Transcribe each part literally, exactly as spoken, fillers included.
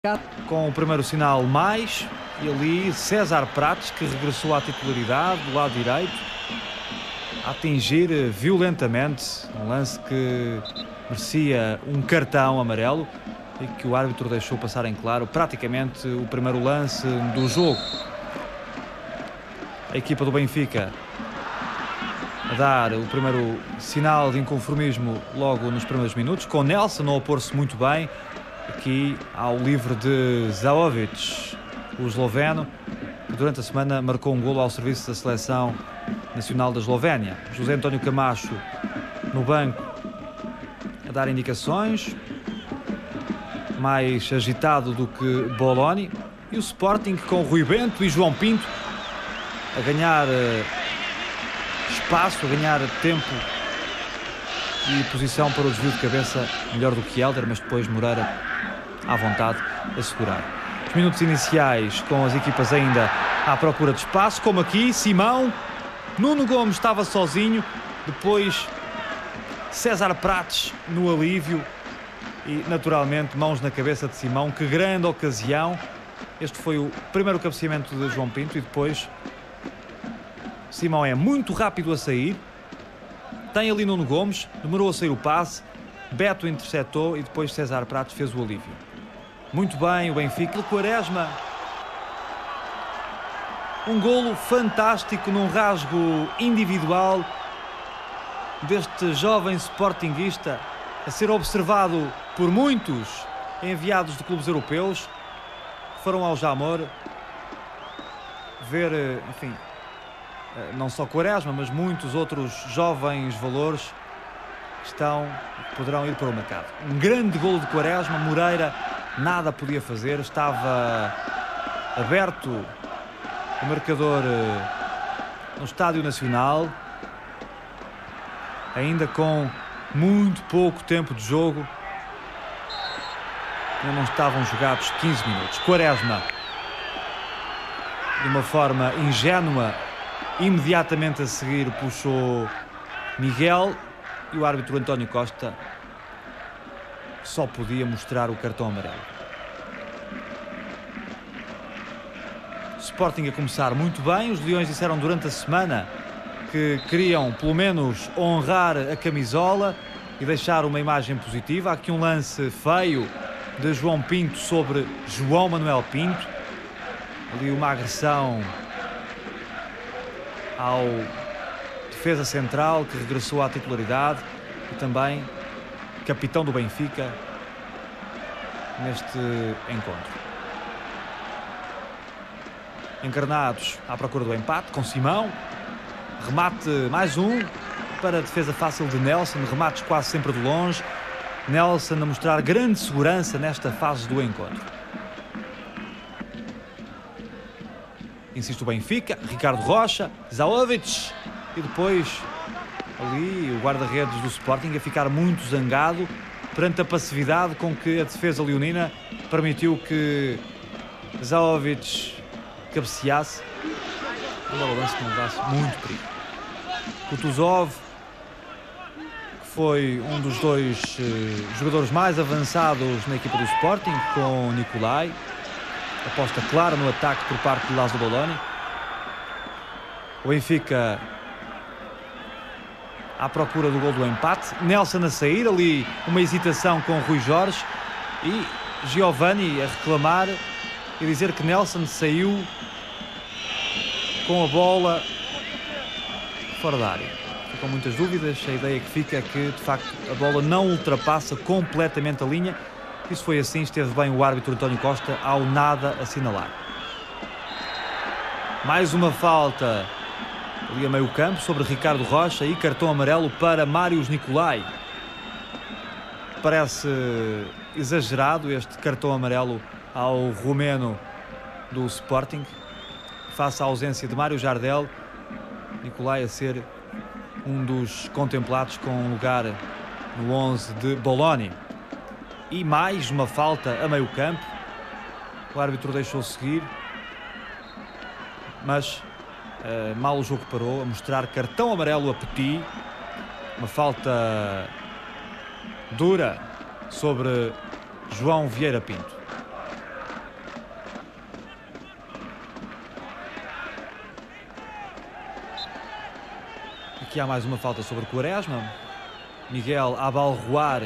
Com o primeiro sinal mais, e ali César Prates, que regressou à titularidade do lado direito, a atingir violentamente um lance que merecia um cartão amarelo e que o árbitro deixou passar em claro praticamente o primeiro lance do jogo. A equipa do Benfica a dar o primeiro sinal de inconformismo logo nos primeiros minutos, com Nelson a opor-se muito bem aqui ao livre de Zahovic, o esloveno, que durante a semana marcou um golo ao serviço da seleção nacional da Eslovénia. José António Camacho no banco a dar indicações, mais agitado do que Boloni, e o Sporting com Rui Bento e João Pinto a ganhar espaço, a ganhar tempo e posição para o desvio de cabeça melhor do que Helder, mas depois Moreira à vontade a segurar. Os minutos iniciais com as equipas ainda à procura de espaço, como aqui, Simão, Nuno Gomes estava sozinho, depois César Prates no alívio e naturalmente mãos na cabeça de Simão. Que grande ocasião! Este foi o primeiro cabeceamento de João Pinto e depois Simão é muito rápido a sair, tem ali Nuno Gomes, demorou a sair o passe, Beto interceptou e depois César Prates fez o alívio. Muito bem o Benfica, o Quaresma, um golo fantástico num rasgo individual deste jovem sportinguista, a ser observado por muitos enviados de clubes europeus que foram ao Jamor ver, enfim, não só Quaresma, mas muitos outros jovens valores que estão, poderão ir para o mercado. Um grande golo de Quaresma, Moreira nada podia fazer, estava aberto o marcador no Estádio Nacional, ainda com muito pouco tempo de jogo, ainda não estavam jogados quinze minutos. Quaresma, de uma forma ingênua, imediatamente a seguir puxou Miguel e o árbitro António Costa só podia mostrar o cartão amarelo. Sporting a começar muito bem. Os Leões disseram durante a semana que queriam pelo menos honrar a camisola e deixar uma imagem positiva. Há aqui um lance feio de João Pinto sobre João Manuel Pinto, ali uma agressão ao defesa central que regressou à titularidade e também capitão do Benfica neste encontro. Encarnados à procura do empate com Simão, remate mais um para a defesa fácil de Nelson, remates quase sempre de longe. Nelson a mostrar grande segurança nesta fase do encontro. Insiste o Benfica, Ricardo Rocha, Zahovic e depois ali o guarda-redes do Sporting a ficar muito zangado perante a passividade com que a defesa leonina permitiu que Zahovic cabeceasse, embora o lance não dasse muito perigo. Kutuzov, que foi um dos dois uh, jogadores mais avançados na equipa do Sporting, com Nicolai, aposta clara no ataque por parte de Laszlo Boloni. O Benfica à procura do gol do empate. Nelson a sair, ali uma hesitação com Rui Jorge e Giovanni a reclamar e dizer que Nelson saiu com a bola fora da área. Ficam muitas dúvidas, a ideia que fica é que de facto a bola não ultrapassa completamente a linha. Isso foi assim, esteve bem o árbitro António Costa ao nada assinalar. Mais uma falta ali a meio campo sobre Ricardo Rocha e cartão amarelo para Marius Nicolai. Parece exagerado este cartão amarelo ao romeno do Sporting, face à ausência de Mário Jardel. Nicolai a ser um dos contemplados com um lugar no onze de Boloni. E mais uma falta a meio campo. O árbitro deixou seguir, mas uh, mal o jogo parou, a mostrar cartão amarelo a Petit. Uma falta dura sobre João Vieira Pinto. Aqui há mais uma falta sobre o Quaresma. Miguel Abalroar,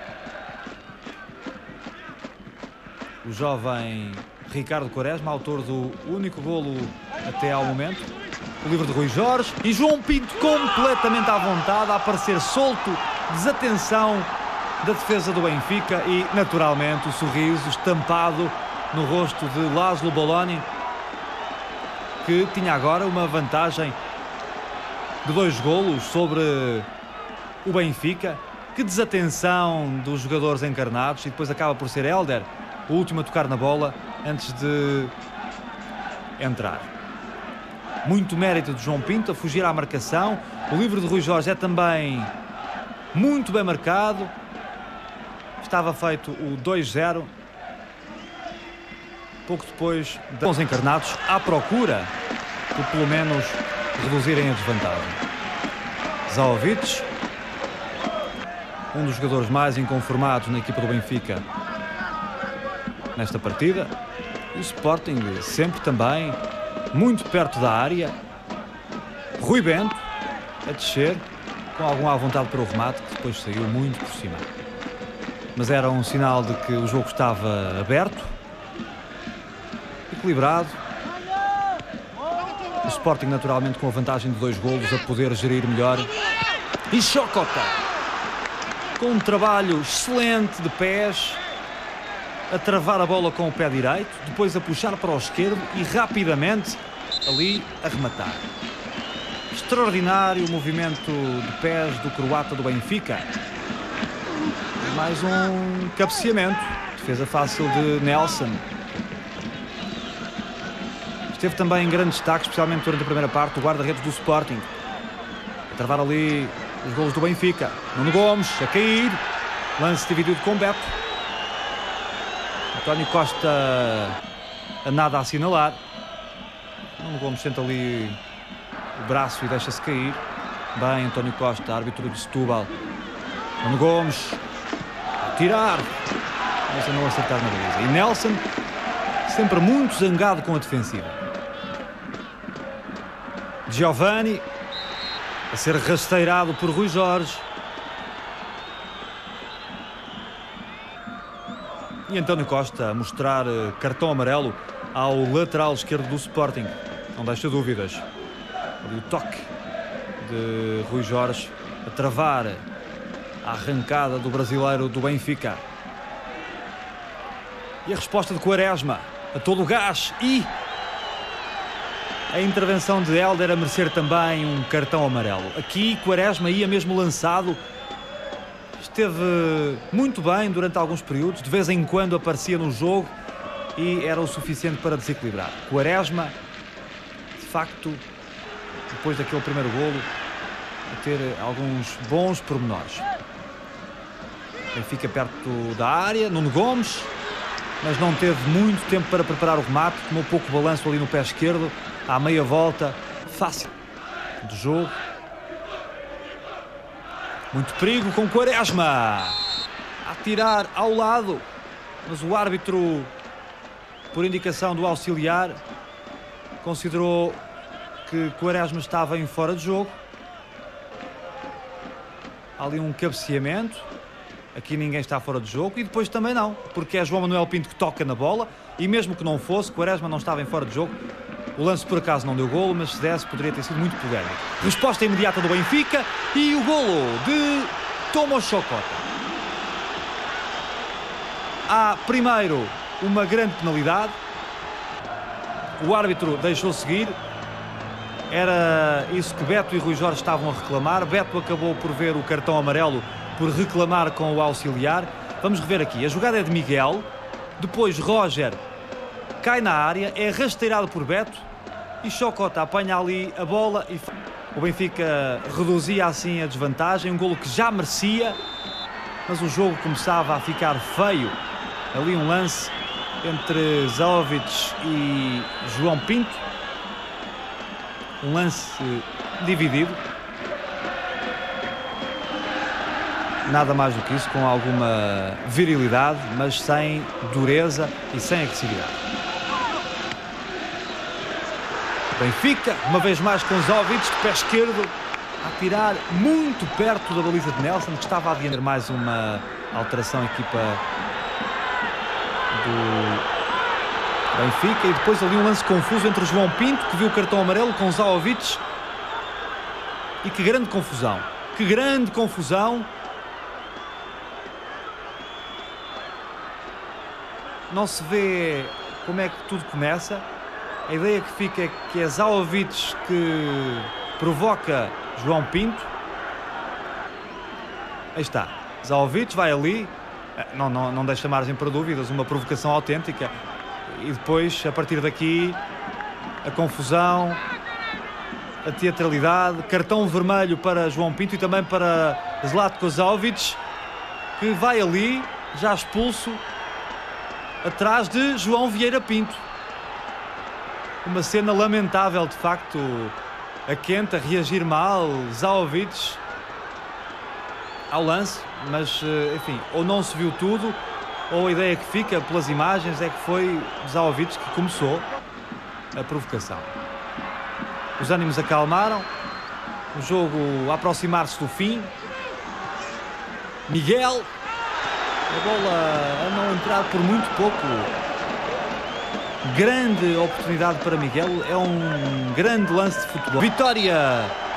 o jovem Ricardo Quaresma, autor do único golo até ao momento. O livre de Rui Jorge e João Pinto completamente à vontade, a aparecer solto, desatenção da defesa do Benfica e naturalmente o sorriso estampado no rosto de Laszlo Boloni, que tinha agora uma vantagem de dois golos sobre o Benfica. Que desatenção dos jogadores encarnados, e depois acaba por ser Hélder o último a tocar na bola antes de entrar. Muito mérito de João Pinto a fugir à marcação. O livre de Rui Jorge é também muito bem marcado. Estava feito o dois zero. Pouco depois dos encarnados à procura de pelo menos reduzirem a desvantagem. Zahovic, um dos jogadores mais inconformados na equipa do Benfica nesta partida. E o Sporting sempre também muito perto da área. Rui Bento a descer com alguma vontade para o remate, que depois saiu muito por cima. Mas era um sinal de que o jogo estava aberto, equilibrado. O Sporting naturalmente com a vantagem de dois golos, a poder gerir melhor. E Chocota com um trabalho excelente de pés, a travar a bola com o pé direito, depois a puxar para o esquerdo e rapidamente ali a rematar. Extraordinário movimento de pés do croata do Benfica. Mais um cabeceamento. Defesa fácil de Nelson. Esteve também em grande destaque, especialmente durante a primeira parte, o guarda-redes do Sporting. A travar ali os golos do Benfica. Nuno Gomes a cair. Lance dividido com Beto. António Costa a nada a assinalar. Nuno Gomes senta ali o braço e deixa-se cair. Bem, António Costa, árbitro de Setúbal. Nuno Gomes a tirar, mas a não acertar na baliza. E Nelson sempre muito zangado com a defensiva. Giovanni a ser rasteirado por Rui Jorge. E António Costa a mostrar cartão amarelo ao lateral esquerdo do Sporting. Não deixa dúvidas. Ali o toque de Rui Jorge a travar a arrancada do brasileiro do Benfica. E a resposta de Quaresma a todo o gás. E a intervenção de Hélder a merecer também um cartão amarelo. Aqui Quaresma ia mesmo lançado. Esteve muito bem durante alguns períodos. De vez em quando aparecia no jogo e era o suficiente para desequilibrar. Quaresma, de facto, depois daquele primeiro golo, a ter alguns bons pormenores. Fica perto da área, Nuno Gomes, mas não teve muito tempo para preparar o remate. Tomou pouco balanço ali no pé esquerdo. À meia volta, fácil do jogo. Muito perigo com Quaresma a tirar ao lado, mas o árbitro, por indicação do auxiliar, considerou que Quaresma estava em fora de jogo. Há ali um cabeceamento. Aqui ninguém está fora de jogo e depois também não, porque é João Manuel Pinto que toca na bola e mesmo que não fosse, Quaresma não estava em fora de jogo. O lance por acaso não deu golo, mas se desse poderia ter sido muito polémico. Resposta imediata do Benfica e o golo de Tomo Chocota. Há primeiro uma grande penalidade. O árbitro deixou seguir. Era isso que Beto e Rui Jorge estavam a reclamar. Beto acabou por ver o cartão amarelo por reclamar com o auxiliar. Vamos rever aqui. A jogada é de Miguel. Depois Roger cai na área, é rasteirado por Beto e Chocota apanha ali a bola e o Benfica reduzia assim a desvantagem. Um golo que já merecia, mas o jogo começava a ficar feio. Ali um lance entre Zahovic e João Pinto. Um lance dividido. Nada mais do que isso, com alguma virilidade, mas sem dureza e sem agressividade. Benfica, uma vez mais com Zahovic de pé esquerdo, a tirar muito perto da baliza de Nelson, que estava a adiantar. Mais uma alteração, a equipa do Benfica. E depois ali um lance confuso entre o João Pinto, que viu o cartão amarelo, com Zahovic. E que grande confusão. Que grande confusão. Não se vê como é que tudo começa. A ideia que fica é que é Zahovic que provoca João Pinto. Aí está. Zahovic vai ali. Não, não, não deixa margem para dúvidas. Uma provocação autêntica. E depois, a partir daqui, a confusão, a teatralidade. Cartão vermelho para João Pinto e também para Zlatko Zahovic, que vai ali, já expulso, atrás de João Vieira Pinto. Uma cena lamentável, de facto. A Quente a reagir mal, Zahovic ao lance, mas enfim, ou não se viu tudo, ou a ideia que fica pelas imagens é que foi Zahovic que começou a provocação. Os ânimos acalmaram, o jogo a aproximar-se do fim. Miguel, a bola a não entrar por muito pouco. Grande oportunidade para Miguel, é um grande lance de futebol. Vitória